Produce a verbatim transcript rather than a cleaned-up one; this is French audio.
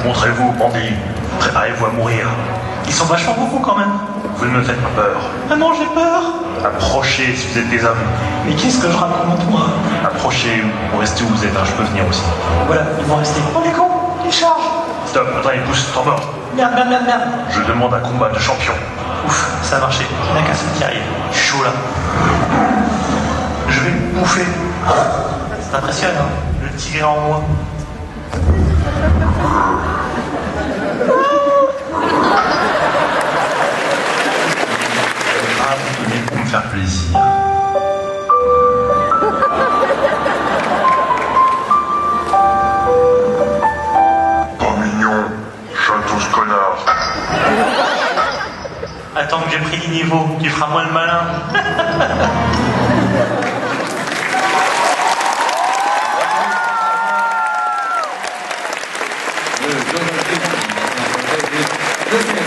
Montrez-vous, bandit. Préparez-vous à mourir. Ils sont vachement beaucoup quand même. Vous ne me faites pas peur. Ah non, j'ai peur. Approchez si vous êtes des hommes. Mais qu'est-ce que je raconte, moi? Approchez ou restez où vous êtes, hein, je peux venir aussi. Voilà, ils vont rester. Oh les cons, ils chargent. Stop, attends, il pousse, temps mort. Merde, merde, merde, merde. Je demande un combat de champion. Ouf, ça a marché. Il n'y en a qu'un seul qui arrive. Je suis chaud là. Je vais me bouffer. C'est impressionnant, le tigre en moi. Ah, vous venez pour me faire plaisir. Pas mignon, château ce connard. Attends que j'ai pris le niveau, tu feras moins le malin. Le